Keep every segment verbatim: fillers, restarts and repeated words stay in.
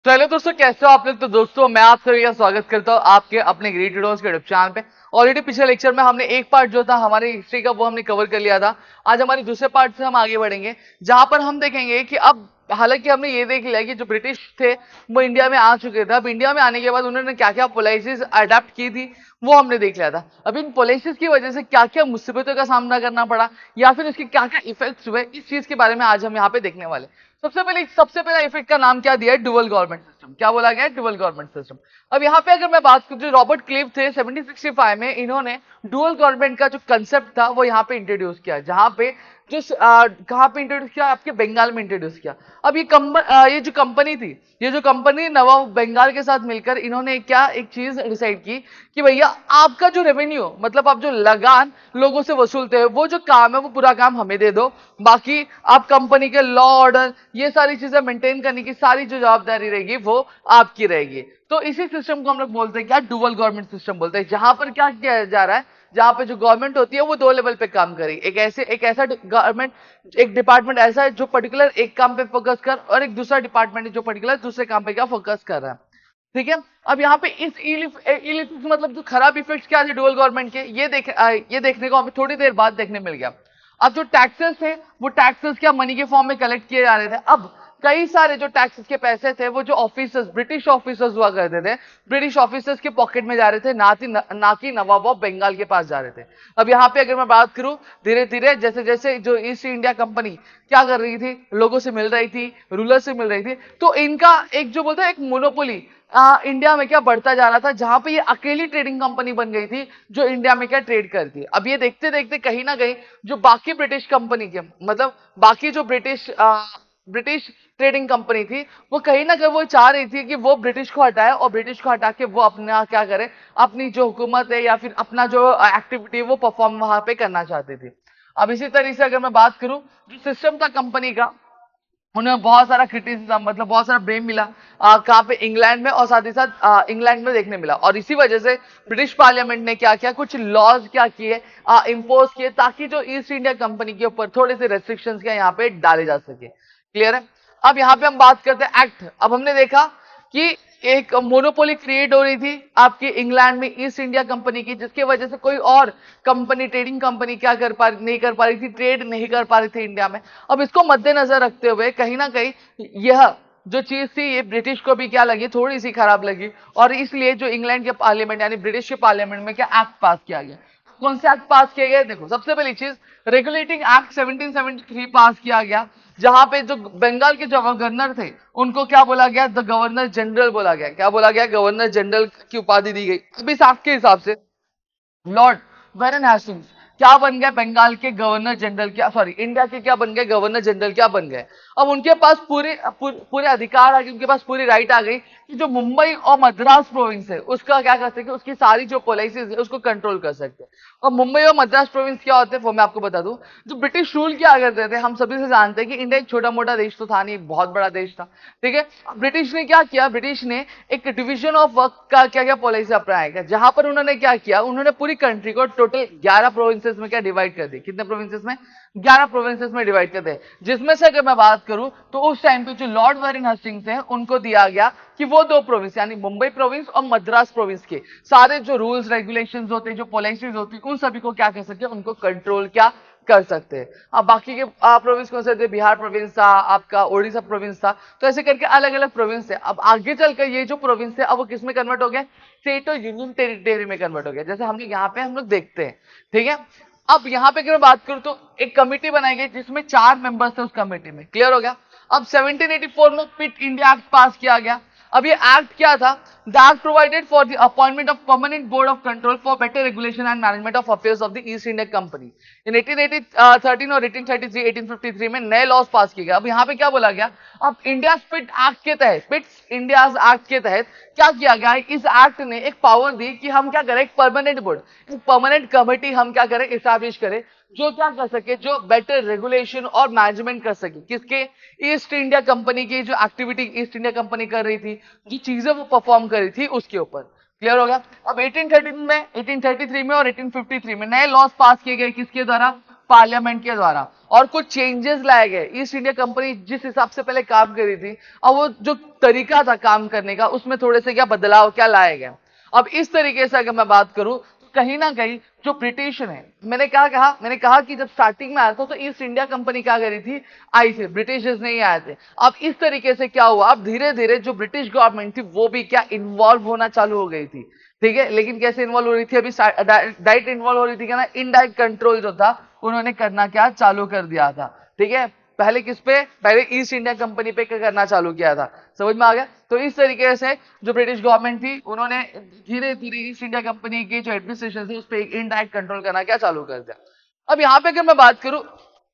चलो दोस्तों, कैसे हो आप लोग। तो दोस्तों मैं आप सभी का स्वागत करता हूँ आपके अपने ग्रेट ट्यूटोरियल्स के यूट्यूब चैनल पे। ऑलरेडी पिछले लेक्चर में हमने एक पार्ट जो था हमारी हिस्ट्री का वो हमने कवर कर लिया था। आज हमारी दूसरे पार्ट से हम आगे बढ़ेंगे, जहां पर हम देखेंगे कि अब हालांकि हमने ये देख लिया कि जो ब्रिटिश थे वो इंडिया में आ चुके थे। अब इंडिया में आने के बाद उन्होंने क्या क्या पॉलिसीज अडेप्ट की थी वो हमने देख लिया था। अब इन पॉलिसीज की वजह से क्या क्या मुसीबतों का सामना करना पड़ा या फिर इसके क्या क्या इफेक्ट्स हुए, इस चीज के बारे में आज हम यहाँ पे देखने वाले। सबसे पहले सबसे पहला इफेक्ट का नाम क्या दिया है? Dual government system. क्या बोला गया है? Dual government system. अब यहाँ पे अगर मैं बात करूं, जो रॉबर्ट क्लीव थे सेवनटीन सिक्सटी फाइव में, इन्होंने डुअल गवर्नमेंट का जो कंसेप्ट था वो यहाँ पे इंट्रोड्यूस किया, जहां पे जो कहां पे इंट्रोड्यूस किया? आपके बंगाल में इंट्रोड्यूस किया। अब ये कम ये जो कंपनी थी, ये जो कंपनी नवाब बंगाल के साथ मिलकर इन्होंने क्या एक चीज डिसाइड की कि भैया आपका जो रेवेन्यू, मतलब आप जो लगान लोगों से वसूलते हैं, वो जो काम है वो पूरा काम हमें दे दो। बाकी आप कंपनी के लॉ ऑर्डर ये सारी चीजें मेंटेन करने की सारी जो जवाबदारी रहेगी वो आपकी रहेगी। तो इसी सिस्टम को हम लोग बोलते हैं क्या? डुअल गवर्नमेंट सिस्टम बोलते हैं। जहां पर क्या किया जा रहा है, जहां पे जो गवर्नमेंट होती है वो दो लेवल पे काम करेगी। एक ऐसे एक ऐसा गवर्नमेंट, एक डिपार्टमेंट ऐसा है जो पर्टिकुलर एक काम पे फोकस कर, और एक दूसरा डिपार्टमेंट है जो पर्टिकुलर दूसरे काम पे क्या फोकस कर रहा है। ठीक है। अब यहाँ पे इस इलिफ मतलब जो खराब इफेक्ट्स क्या थे डुअल गवर्नमेंट के, ये देख आ, ये देखने को हमें थोड़ी देर बाद देखने मिल गया। अब जो टैक्सेस थे वो टैक्सेस क्या मनी के फॉर्म में कलेक्ट किए जा रहे थे। अब कई सारे जो टैक्सेस के पैसे थे वो जो ऑफिसर्स, ब्रिटिश ऑफिसर्स हुआ करते थे, ब्रिटिश ऑफिसर्स के पॉकेट में जा रहे थे, ना, न, ना कि नवाब ऑफ बंगाल के पास जा रहे थे। अब यहाँ पे अगर मैं बात करूं, धीरे धीरे जैसे जैसे जो ईस्ट इंडिया कंपनी क्या कर रही थी, लोगों से मिल रही थी, रूलर से मिल रही थी, तो इनका एक जो बोलते हैं एक मोनोपोली आ, इंडिया में क्या बढ़ता जा रहा था, जहां पे ये अकेली ट्रेडिंग कंपनी बन गई थी जो इंडिया में क्या ट्रेड करती है। अब ये देखते देखते कहीं ना कहीं जो बाकी ब्रिटिश कंपनी के, मतलब बाकी जो ब्रिटिश आ, ब्रिटिश ट्रेडिंग कंपनी थी, वो कहीं ना कहीं वो चाह रही थी कि वो ब्रिटिश को हटाए और ब्रिटिश को हटा के वो अपना क्या करे, अपनी जो हुकूमत है या फिर अपना जो एक्टिविटी है वो परफॉर्म वहां पे करना चाहती थी। अब इसी तरीके से अगर मैं बात करूं, जो सिस्टम था कंपनी का, उन्हें बहुत सारा क्रिटिसिज्म, मतलब बहुत सारा ब्लेम मिला कहाँ पे? इंग्लैंड में, और साथ ही साथ इंग्लैंड में देखने मिला। और इसी वजह से ब्रिटिश पार्लियामेंट ने क्या किया, कुछ लॉज क्या किए, इंपोज किए, ताकि जो ईस्ट इंडिया कंपनी के ऊपर थोड़े से रेस्ट्रिक्शंस क्या यहाँ पे डाले जा सके। क्लियर है। अब यहाँ पे हम बात करते हैं एक्ट। अब हमने देखा कि एक मोनोपोली क्रिएट हो रही थी आपकी इंग्लैंड में ईस्ट इंडिया कंपनी की, जिसकी वजह से कोई और कंपनी, ट्रेडिंग कंपनी क्या कर पा नहीं कर पा रही थी, ट्रेड नहीं कर पा रही थी इंडिया में। अब इसको मद्देनजर रखते हुए कहीं ना कहीं यह जो चीज थी ये ब्रिटिश को भी क्या लगी, थोड़ी सी खराब लगी, और इसलिए जो इंग्लैंड के पार्लियामेंट यानी ब्रिटिश के पार्लियामेंट में क्या एक्ट पास किया गया। कौन से एक्ट पास किए गए? देखो, सबसे पहली चीज regulating act seventeen seventy three pass किया गया, जहां पे जो बंगाल के जो गवर्नर थे उनको क्या बोला गया? द गवर्नर जनरल बोला गया। क्या बोला गया? गवर्नर जनरल की उपाधि दी गई। अब इस एक्ट के हिसाब से लॉर्ड वारेन हेस्टिंग्स क्या बन गए? बंगाल के गवर्नर जनरल, क्या सॉरी इंडिया के क्या बन गए? गवर्नर जनरल क्या बन गए। अब उनके पास पूरे पूरे अधिकार आ गए, उनके पास पूरी राइट आ गई कि जो मुंबई और मद्रास प्रोविंस है उसका क्या कर सकते, उसकी सारी जो पॉलिसीज है उसको कंट्रोल कर सकते हैं। और मुंबई और मद्रास प्रोविंस क्या होते हैं वो मैं आपको बता दूं। जो ब्रिटिश रूल किया करते थे, हम सभी से जानते हैं कि इंडिया एक छोटा मोटा देश तो था नहीं, एक बहुत बड़ा देश था। ठीक है। ब्रिटिश ने क्या किया? ब्रिटिश ने एक डिवीजन ऑफ वर्क का क्या क्या पॉलिसी अपनाया, जहां पर उन्होंने क्या किया, उन्होंने पूरी कंट्री को टोटल ग्यारह प्रोविंसेस में क्या डिवाइड कर दी। कितने प्रोविंसेस में? ग्यारह प्रोविंसेस में डिवाइड कर दे, जिसमें से अगर मैं बात करूं तो उस टाइम पे जो लॉर्ड वारेन हेस्टिंग्स हैं उनको दिया गया कि वो दो प्रोविंस यानी मुंबई प्रोविंस और मद्रास प्रोविंस के सारे जो रूल्स रेगुलेशंस होते हैं, जो पॉलिसीज होती है, उन सभी को क्या कर सकते हैं, उनको कंट्रोल क्या कर सकते हैं। अब बाकी के प्रोविंस कौन से थे? बिहार प्रोविंस था, आपका उड़ीसा प्रोविंस था, तो ऐसे करके अलग अलग प्रोविंस है। अब आगे चलकर ये जो प्रोविंस है अब वो किस में कन्वर्ट हो गया? स्टेट और यूनियन टेरिटरी में कन्वर्ट हो गया, जैसे हम लोग यहाँ पे हम लोग देखते हैं। ठीक है। अब यहाँ पे अगर मैं बात करूं तो एक कमेटी बनाई गई जिसमें चार मेंबर्स थे उस कमेटी में। क्लियर हो गया। अब सेवनटीन एटी फोर में पिट इंडिया एक्ट पास किया गया। अब ये एक्ट क्या था? The act provided for the appointment of permanent board of control for better regulation and management of affairs of the East India company. In eighteen eighty thirteen और eighteen thirty three, eighteen fifty three में नए laws पास किए गए। अब यहाँ पे क्या बोला गया? अब इंडिया पिट एक्ट के तहत, पिट्स इंडिया एक्ट के तहत क्या किया गया है? इस एक्ट ने एक पावर दी कि हम क्या करें, एक परमानेंट बोर्ड, एक परमानेंट कमेटी हम क्या करें, इस्टेब्लिश करें, जो क्या कर सके, जो बेटर रेगुलेशन और मैनेजमेंट कर सके। किसके? ईस्ट इंडिया कंपनी की जो एक्टिविटी ईस्ट इंडिया कंपनी कर रही थी, जो चीजें वो परफॉर्म कर रही थी उसके ऊपर। क्लियर हो गया। अब एटीन थर्टी में, एटीन थर्टी थ्री में और एटीन फिफ्टी थ्री में नए लॉज पास किए गए, किसके द्वारा? पार्लियामेंट के द्वारा, और कुछ चेंजेस लाए गए। ईस्ट इंडिया कंपनी जिस हिसाब से पहले काम करी थी, अब वो जो तरीका था काम करने का, उसमें थोड़े से क्या बदलाव क्या लाए गए। अब इस तरीके से अगर मैं बात करूं तो कहीं ना कहीं जो ब्रिटिश है, मैंने क्या कहा मैंने कहा कि जब स्टार्टिंग में आया था तो ईस्ट इंडिया कंपनी क्या करी थी, आई थी, ब्रिटिशर्स नहीं आए थे। अब इस तरीके से क्या हुआ, अब धीरे धीरे जो ब्रिटिश गवर्नमेंट थी वो भी क्या इन्वॉल्व होना चालू हो गई थी। ठीक है, लेकिन कैसे इन्वॉल्व हो रही थी, अभी डायरेक्ट इन्वॉल्व हो रही थी क्या ना, इनडायरेक्ट कंट्रोल जो था उन्होंने करना क्या चालू कर दिया था। ठीक है, पहले किस पे, पहले ईस्ट इंडिया कंपनी पे करना चालू किया था। समझ में आ गया। तो इस तरीके से जो ब्रिटिश गवर्नमेंट थी उन्होंने धीरे धीरे ईस्ट इंडिया कंपनी की जो एडमिनिस्ट्रेशन थी उस पर इनडायरेक्ट कंट्रोल करना क्या चालू कर दिया। अब यहाँ पे अगर मैं बात करूं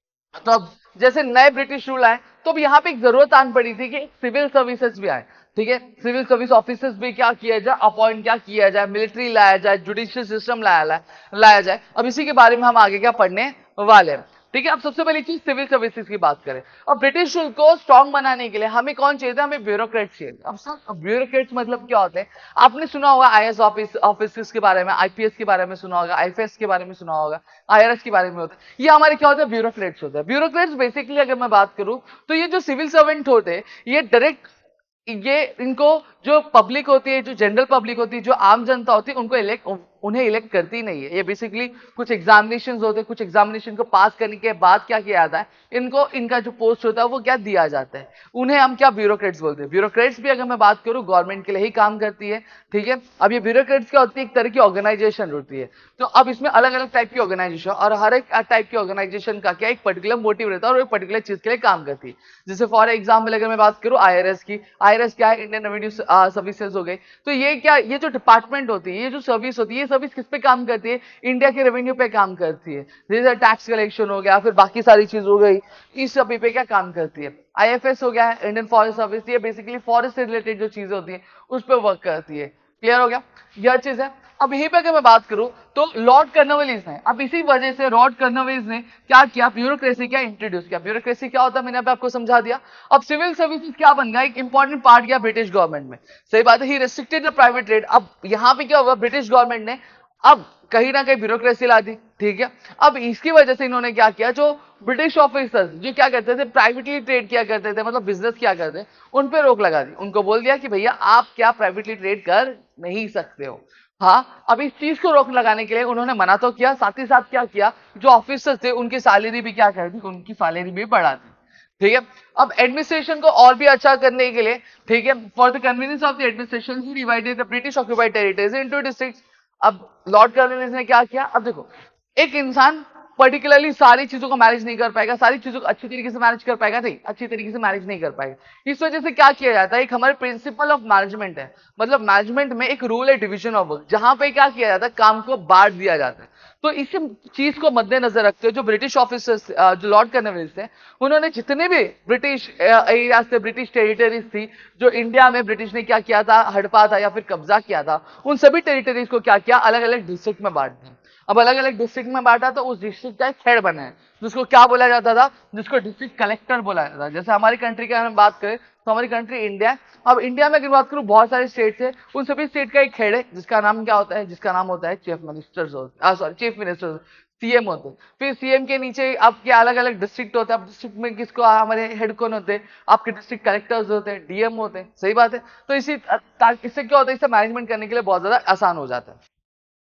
तो अब जैसे नए ब्रिटिश रूल आए तो अब यहाँ पे एक जरूरत आन पड़ी थी कि सिविल सर्विसेज भी आए। ठीक है, सिविल सर्विस ऑफिसर्स भी क्या किया जाए, अपॉइंट क्या किया जाए, मिलिट्री लाया जाए, जुडिशियल सिस्टम लाया लाया जाए। अब इसी के बारे में हम आगे क्या पढ़ने वाले हैं। ठीक है, अब सबसे पहली चीज सिविल सर्विसेज की बात करें। अब ब्रिटिश रूल को स्ट्रॉन्ग बनाने के लिए हमें कौन चाहिए था, हमें ब्यूरोक्रेट्स चाहिए। अब सर ब्यूरोक्रेट्स मतलब क्या होते हैं, आपने सुना होगा आईएएस ऑफिस ऑफिसर्स के बारे में, आईपीएस के बारे में सुना होगा, आईएफएस के बारे में सुना होगा, आईआरएस के बारे में होता है। ये हमारे क्या होता है, ब्यूरोक्रेट्स होते हैं। ब्यूरोक्रेट्स बेसिकली अगर मैं बात करूं तो ये जो सिविल सर्वेंट होते हैं, ये डायरेक्ट ये इनको जो पब्लिक होती है, जो जनरल पब्लिक होती है, जो आम जनता होती है, उनको इलेक्ट उन्हें इलेक्ट करती नहीं है। ये बेसिकली कुछ एग्जामिनेशंस होते हैं, कुछ एग्जामिनेशन को पास करने के बाद क्या किया जाता है, इनको इनका जो पोस्ट होता है वो क्या दिया जाता है, उन्हें हम क्या ब्यूरोक्रेट्स बोलते हैं। ब्यूरोक्रेट्स भी अगर मैं बात करूं गवर्नमेंट के लिए ही काम करती है। ठीक है, अब ये ब्यूरोक्रेट्स क्या होती है, एक तरह की ऑर्गेनाइजेशन होती है। तो अब इसमें अलग अलग टाइप की ऑर्गेनाइजेशन, और हर एक टाइप की ऑर्गेनाइजेशन का क्या एक पर्टिकुलर मोटिव रहता है और एक पर्टिकुलर चीज के लिए काम करती है। जैसे फॉर एग्जाम्पल अगर मैं बात करूं आईआरएस की, आईआरएस क्या है, इंडियन रेवेन्यू सर्विसेज हो गई। तो ये क्या, ये जो डिपार्टमेंट होती है, ये जो सर्विस होती है, ये सर्विस किस पे काम करती है, इंडिया के रेवेन्यू पे काम करती है। जैसे टैक्स कलेक्शन हो गया, फिर बाकी सारी चीज हो गई, इस सभी पे क्या काम करती है। आईएफएस हो गया, इंडियन फॉरेस्ट सर्विस, ये बेसिकली फॉरेस्ट से रिलेटेड जो चीजें होती है उस पर वर्क करती है। क्लियर हो गया, यह चीज है। अब यहीं पे अगर मैं बात करूं तो लॉर्ड कर्नवालिस ने, अब इसी वजह से लॉर्ड कर्नवालिस ने क्या किया, ब्यूरोक्रेसी क्या इंट्रोड्यूस किया। ब्यूरोक्रेसी क्या होता है मैंने आपको समझा दिया। अब सिविल सर्विसेज क्या बन गया, एक इंपॉर्टेंट पार्ट गया ब्रिटिश गवर्नमेंट में। सही बात है, he restricted the private trade. अब यहां पे क्या हुआ, ब्रिटिश गवर्नमेंट ने अब कहीं ना कहीं ब्यूरोक्रेसी ला दी। ठीक है, अब इसकी वजह से इन्होंने क्या किया, जो ब्रिटिश ऑफिसर्स जो क्या करते थे, प्राइवेटली ट्रेड किया करते थे, मतलब बिजनेस किया करते, उन पे रोक लगा दी। उनको बोल दिया कि भैया आप क्या प्राइवेटली ट्रेड कर नहीं सकते हो। हाँ, अब इस चीज को रोक लगाने के लिए उन्होंने मना तो किया, साथ ही साथ क्या किया, जो ऑफिसर्स थे उनकी सैलरी भी क्या कर दी, उनकी सैलरी भी बढ़ा दी। ठीक है, अब एडमिनिस्ट्रेशन को और भी अच्छा करने के लिए, ठीक है, for the convenience of the administration he divided the British occupied territories into districts. अब लॉर्ड कर्नवालिस ने क्या किया, अब देखो एक इंसान पर्टिकुलरली सारी चीजों को मैनेज नहीं कर पाएगा, सारी चीजों को अच्छी तरीके से मैनेज कर पाएगा नहीं, अच्छी तरीके से मैनेज नहीं कर पाएगा। इस वजह से क्या किया जाता है, एक हमारे प्रिंसिपल ऑफ मैनेजमेंट है, मतलब मैनेजमेंट में एक रूल है डिवीजन ऑफ वर्क, जहां पे क्या किया जाता है, काम को बांट दिया जाता है। तो इसी चीज को मद्देनजर रखते हुए जो ब्रिटिश ऑफिसर्स, जो लॉर्ड कर्नवालिस थे, उन्होंने जितने भी ब्रिटिश एरिया से, ब्रिटिश टेरिटरीज थी जो इंडिया में ब्रिटिश ने क्या किया था, हड़पा था या फिर कब्जा किया था, उन सभी टेरिटरीज को क्या किया, अलग अलग डिस्ट्रिक्ट में बांट दिया। अब अलग अलग डिस्ट्रिक्ट में बांटा तो उस डिस्ट्रिक्ट का एक हेड बना है, जिसको क्या बोला जाता था, जिसको डिस्ट्रिक्ट कलेक्टर बोला जाता था। जैसे हमारी कंट्री की हम बात करें तो हमारी कंट्री इंडिया है। अब इंडिया में अगर बात करूं बहुत सारे स्टेट्स है, उन सभी स्टेट का एक हेड है जिसका नाम क्या होता है, जिसका नाम होता है चीफ मिनिस्टर्स होते हैं, सॉरी चीफ मिनिस्टर, सीएम होते हैं। फिर सीएम के नीचे आपके अलग अलग डिस्ट्रिक्ट होते हैं। अब डिस्ट्रिक्ट में किसको, हमारे हेड कौन होते हैं, आपके डिस्ट्रिक्ट कलेक्टर्स होते हैं, डीएम होते हैं। सही बात है, तो इसी इससे क्या होता है, इससे मैनेजमेंट करने के लिए बहुत ज्यादा आसान हो जाता है।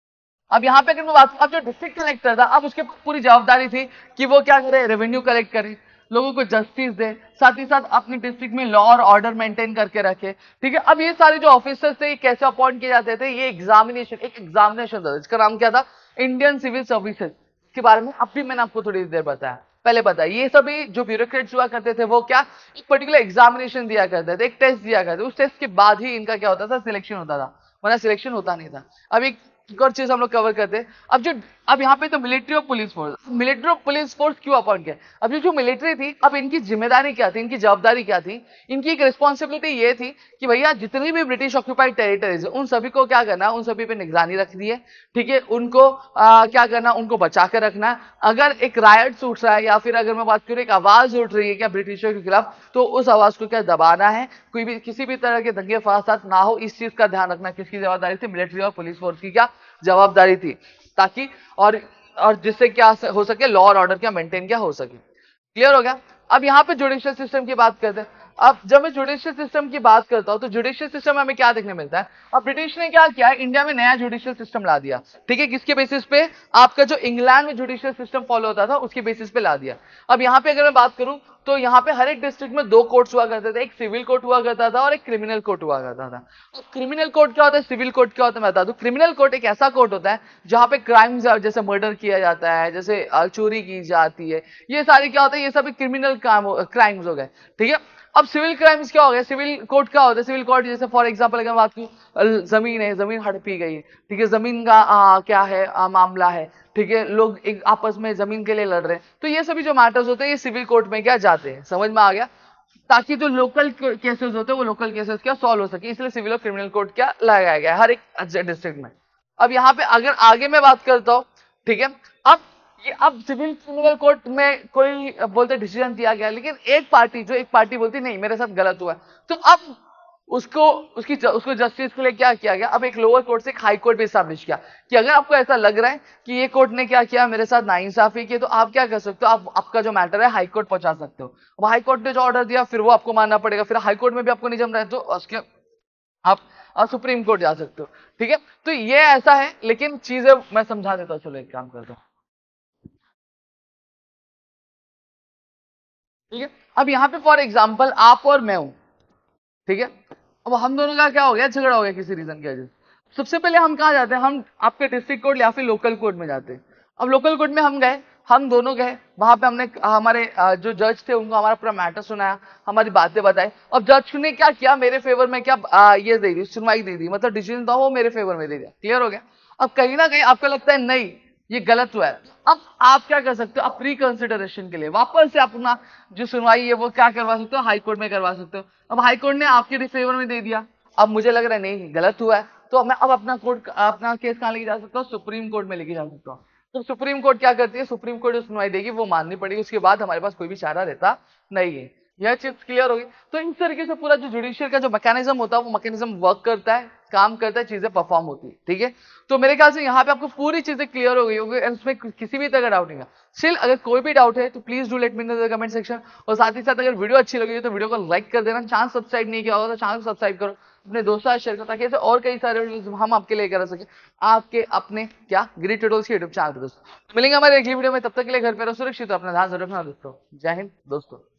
अब यहाँ पे अगर मैं बात, अब जो डिस्ट्रिक्ट कलेक्टर था, अब उसके पूरी जवाबदारी थी कि वो क्या करे, रेवेन्यू कलेक्ट करे, लोगों को जस्टिस दे, साथ ही साथ अपनी डिस्ट्रिक्ट में लॉ और ऑर्डर मेंटेन करके रखे। ठीक है, अब ये सारे जो ऑफिसर्स थे ये कैसे अपॉइंट किए जाते थे, ये एग्जामिनेशन, एक एग्जामिनेशन था जिसका नाम क्या था, इंडियन सिविल सर्विसेज। के बारे में अब भी मैंने आपको थोड़ी देर बताया, पहले बताया, ये सभी जो ब्यूरोक्रेट्स हुआ करते थे वो क्या एक पर्टिकुलर एग्जामिनेशन दिया करते थे, एक टेस्ट दिया करते थे, उस टेस्ट के बाद ही इनका क्या होता था, सिलेक्शन होता था, वरना सिलेक्शन होता नहीं था। अब एक एक और चीज हम लोग कवर करते हैं। अब जो अब यहाँ पे तो मिलिट्री और पुलिस फोर्स, मिलिट्री और पुलिस फोर्स क्यों अपॉइंट किया, अब ये जो मिलिट्री थी, अब इनकी जिम्मेदारी क्या थी, इनकी जवाबदारी क्या थी, इनकी एक रिस्पॉन्सिबिलिटी ये थी कि भैया जितनी भी ब्रिटिश ऑक्यूपाइड टेरिटरीज है उन सभी को क्या करना, उन सभी पे निगरानी रखनी है। ठीक है, उनको आ, क्या करना, उनको बचा कर रखना है। अगर एक रायट उठ रहा है या फिर अगर मैं बात करूँ एक आवाज उठ रही है क्या ब्रिटिशों के खिलाफ, तो उस आवाज को क्या दबाना है, कोई भी किसी भी तरह के दंगे फसाद ना हो, इस चीज का ध्यान रखना किसकी जवाबदारी थी, मिलिट्री और पुलिस फोर्स की क्या जवाबदारी थी, ताकि और और जिससे क्या हो सके, लॉ और ऑर्डर क्या मेंटेन क्या हो सके। क्लियर हो गया। अब यहाँ पे जुडिशियल सिस्टम की बात करते हैं। अब जब मैं जुडिशियल सिस्टम की बात करता हूं तो जुडिशियल सिस्टम में हमें क्या देखने मिलता है, अब ब्रिटिश ने क्या किया, इंडिया में नया जुडिशियल सिस्टम ला दिया। ठीक है, किसके बेसिस पे, आपका जो इंग्लैंड में जुडिशियल सिस्टम फॉलो होता था उसके बेसिस पे ला दिया। अब यहाँ पे अगर मैं बात करूं तो यहाँ पे हर एक डिस्ट्रिक्ट में दो कोर्ट्स हुआ करते थे, एक सिविल कोर्ट हुआ करता था और एक क्रिमिनल कोर्ट हुआ करता था। तो क्रिमिनल कोर्ट क्या होता है, सिविल कोर्ट क्या होता है मैं बता दूं। क्रिमिनल कोर्ट एक ऐसा कोर्ट होता है जहां पे क्राइम्स, जैसे मर्डर किया जाता है, जैसे चोरी की जाती है, ये सारी क्या होता है, ये सब क्रिमिनल क्राइम्स हो गए। ठीक है। अब सिविल क्राइम्स क्या हो गया, सिविल कोर्ट क्या होता है, सिविल कोर्ट जैसे फॉर एग्जांपल अगर बात करूं, जमीन है, जमीन हड़पी गई, ठीक है, जमीन का आ, क्या है आ, मामला है, ठीक है, लोग एक आपस में जमीन के लिए लड़ रहे हैं, तो ये सभी जो मैटर्स होते हैं ये सिविल कोर्ट में क्या जाते हैं, समझ में आ गया, ताकि जो लोकल केसेस होते हैं वो लोकल केसेस क्या सॉल्व हो सके, इसलिए सिविल और क्रिमिनल कोर्ट क्या लगाया गया है हर एक डिस्ट्रिक्ट में। अब यहाँ पे अगर आगे मैं बात करता हूँ, ठीक है, अब ये अब सिविल क्रिमिनल कोर्ट में कोई बोलते डिसीजन दिया गया, लेकिन एक पार्टी जो एक पार्टी बोलती नहीं मेरे साथ गलत हुआ है, तो अब उसको उसकी उसको जस्टिस के लिए क्या किया गया, अब एक लोअर कोर्ट से एक हाई कोर्ट भी स्टैब्लिश किया कि अगर आपको ऐसा लग रहा है कि ये कोर्ट ने क्या किया, मेरे साथ नाइंसाफी की, तो आप क्या कर सकते हो, आप आपका जो मैटर है हाई कोर्ट पहुंचा सकते हो। अब हाई कोर्ट ने जो ऑर्डर दिया फिर वो आपको मानना पड़ेगा, फिर हाई कोर्ट में भी आपको नहीं जम रहा है तो उसके आप, आप सुप्रीम कोर्ट जा सकते हो। ठीक है, तो ये ऐसा है, लेकिन चीजें मैं समझा देता हूँ, चलो एक काम करता हूँ। ठीक है, अब यहाँ पे फॉर एग्जाम्पल आप और मैं हूं, ठीक है, अब हम दोनों का क्या हो गया, झगड़ा हो गया किसी रीजन की वजह से। सबसे पहले हम कहाँ जाते हैं, हम आपके डिस्ट्रिक्ट कोर्ट या फिर लोकल कोर्ट में जाते हैं। अब लोकल कोर्ट में हम गए, हम दोनों गए वहां पे, हमने हमारे अ, जो जज थे उनको हमारा पूरा मैटर सुनाया, हमारी बातें बताई। अब जज ने क्या किया, मेरे फेवर में क्या आ, ये दे दी, सुनवाई दे दी, मतलब डिसीजन था वो मेरे फेवर में दे दिया। क्लियर हो गया। अब कहीं ना कहीं आपको लगता है नहीं ये गलत हुआ है, अब आप क्या कर सकते हो, आप रिकंसिडरेशन के लिए वापस से अपना जो सुनवाई है वो क्या करवा सकते हो, हाई कोर्ट में करवा सकते हो। अब हाई कोर्ट ने आपके फेवर में दे दिया, अब मुझे लग रहा है नहीं गलत हुआ है, तो मैं अब अपना कोर्ट अपना केस कहां लेके जा सकता हूँ, सुप्रीम कोर्ट में लेके जा सकता हूँ। तो सुप्रीम कोर्ट क्या करती है, सुप्रीम कोर्ट जो सुनवाई देगी वो माननी पड़ेगी, उसके बाद हमारे पास कोई भी चारा रहता नहीं है। यह चीज क्लियर होगी। तो इस तरीके से पूरा जो जुडिशियल का जो मैकेनिज्म होता है वो मैकेनिज्म वर्क करता है, काम करता है, चीजें परफॉर्म होती है। ठीक है, तो मेरे ख्याल से यहाँ पे आपको पूरी चीजें क्लियर हो गई होगी, उसमें किसी भी तरह का डाउट नहीं है। स्टिल अगर कोई भी डाउट है तो please do let me know in the comment section, और साथ ही साथ अगर वीडियो अच्छी लगी तो वीडियो को लाइक कर देना, चैनल सब्सक्राइब नहीं किया होगा तो चैनल को सब्सक्राइब करो, अपने दोस्तों से शेयर करो, ताकि ऐसे और कई सारे वीडियोस हम आपके लिए कर सके, आपके अपने क्या ग्रेट ट्यूटोरियल्स के यूट्यूब चैनल पे। दोस्तों मिलेंगे हमारे अगली वीडियो में, तब तक के लिए घर पे रहो सुरक्षित, अपना ध्यान जरूर रखना दोस्तों। जय हिंद दोस्तों।